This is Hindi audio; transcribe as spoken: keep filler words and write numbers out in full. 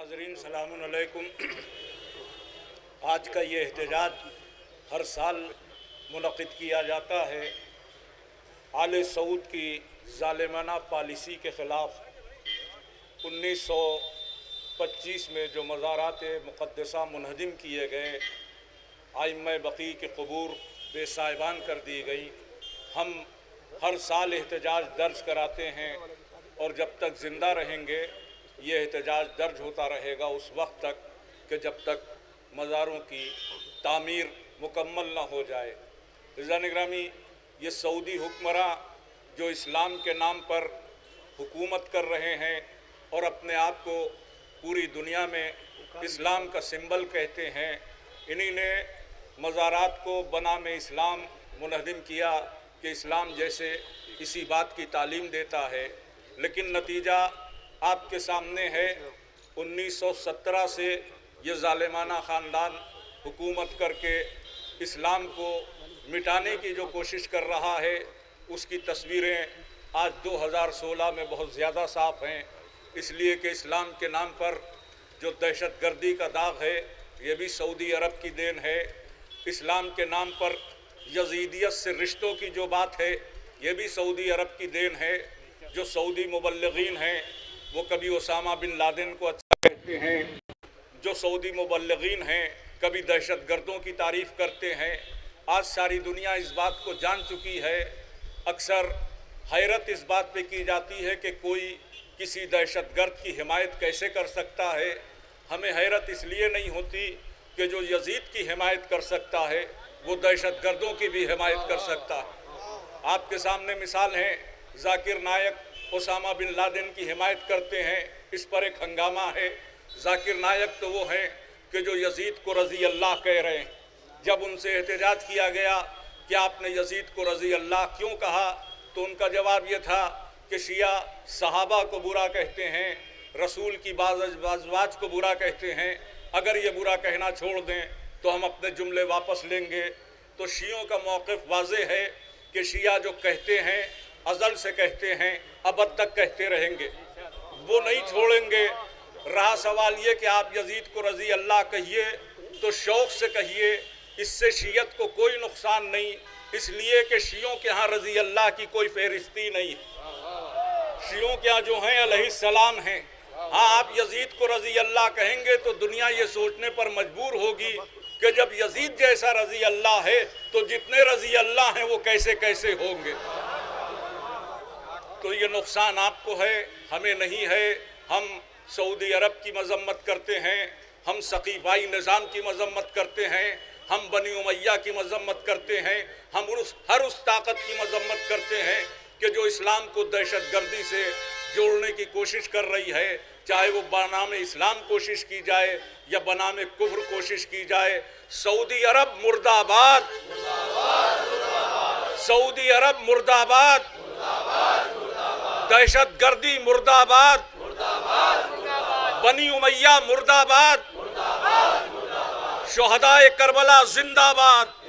नाज़रीन सलामुन अलैकुम। आज का ये एहतजाज हर साल मुनक़िद किया जाता है आले सऊद की ज़ालिमाना पॉलिसी के ख़िलाफ़। उन्नीस सौ पच्चीस में जो मज़ारात मुक़द्दसा मुनहदिम किए गए, आइम्मा बक़ी के क़ुबूर बेसाहिबान कर दी गई। हम हर साल एहतजाज दर्ज कराते हैं और जब तक ज़िंदा रहेंगे ये एहतजाज दर्ज होता रहेगा उस वक्त तक कि जब तक मज़ारों की तामीर मुकम्मल ना हो जाए। रिज़ा निगरामी, ये सऊदी हुक्मरां जो इस्लाम के नाम पर हुकूमत कर रहे हैं और अपने आप को पूरी दुनिया में इस्लाम का सिंबल कहते हैं, इन्हीं ने मज़ारात को बनाम इस्लाम मुनहदिम किया कि इस्लाम जैसे इसी बात की तालीम देता है। लेकिन नतीजा आपके सामने है। उन्नीस सौ सत्रह से ये ज़ालिमाना ख़ानदान हुकूमत करके इस्लाम को मिटाने की जो कोशिश कर रहा है, उसकी तस्वीरें आज दो हज़ार सोलह में बहुत ज़्यादा साफ़ हैं। इसलिए कि इस्लाम के नाम पर जो दहशत गर्दी का दाग है ये भी सऊदी अरब की देन है। इस्लाम के नाम पर यज़ीदियत से रिश्तों की जो बात है ये भी सऊदी अरब की देन है। जो सऊदी मुबल्लिगीन हैं वो कभी ओसामा बिन लादेन को अच्छा कहते हैं, जो सऊदी मुबल्लिगीन हैं कभी दहशत गर्दों की तारीफ़ करते हैं। आज सारी दुनिया इस बात को जान चुकी है। अक्सर हैरत इस बात पे की जाती है कि कोई किसी दहशत गर्द की हिमायत कैसे कर सकता है। हमें हैरत इसलिए नहीं होती कि जो यजीद की हिमायत कर सकता है वो दहशत गर्दों की भी हिमायत कर सकता है। आपके सामने मिसाल है, Zakir Naik Osama bin Laden की हिमायत करते हैं, इस पर एक हंगामा है। जाकिर नायक तो वो हैं कि जो यजीद को रज़ी अल्लाह कह रहे हैं। जब उनसे एहतजाज किया गया कि आपने यजीद को रज़ी अल्लाह क्यों कहा, तो उनका जवाब ये था कि शिया सहाबा को बुरा कहते हैं, रसूल की बाज़ अज़वाज को बुरा कहते हैं। अगर ये बुरा कहना छोड़ दें तो हम अपने जुमले वापस लेंगे। तो शियों का मौक़िफ़ वाज़ेह है कि शिया जो कहते हैं अज़ल से कहते हैं, अबद तक कहते रहेंगे, वो नहीं छोड़ेंगे। रहा सवाल ये कि आप यजीद को रज़ी अल्लाह कहिए तो शौक़ से कहिए, इससे शीयत को कोई नुकसान नहीं, इसलिए कि शियों के यहाँ रज़ी अल्लाह की कोई फहरिस्ती नहीं है। शियों के यहाँ जो हैं अलैहिस्सलाम हैं। हाँ, आप यजीद को रज़ी अल्लाह कहेंगे तो दुनिया ये सोचने पर मजबूर होगी कि जब यजीद जैसा रज़ी अल्लाह है तो जितने रज़ी अल्लाह हैं वो कैसे कैसे होंगे। तो ये नुकसान आपको है, हमें नहीं है। हम सऊदी अरब की मजम्मत करते हैं, हम सकीफ़ाई निज़ाम की मजम्मत करते हैं, हम बनी उमैया की मजम्मत करते हैं, हम उस हर उस ताकत की मजम्मत करते हैं कि जो इस्लाम को दहशत गर्दी से जोड़ने की कोशिश कर रही है, चाहे वो बनाम इस्लाम कोशिश की जाए या बनाम कुफ्र कोशिश की जाए। सऊदी अरब मुर्दाबाद, सऊदी अरब मुर्दाबाद, दहशत गर्दी मुर्दाबाद, बनी उमैया मुर्दाबाद, शुहदाए करबला जिंदाबाद।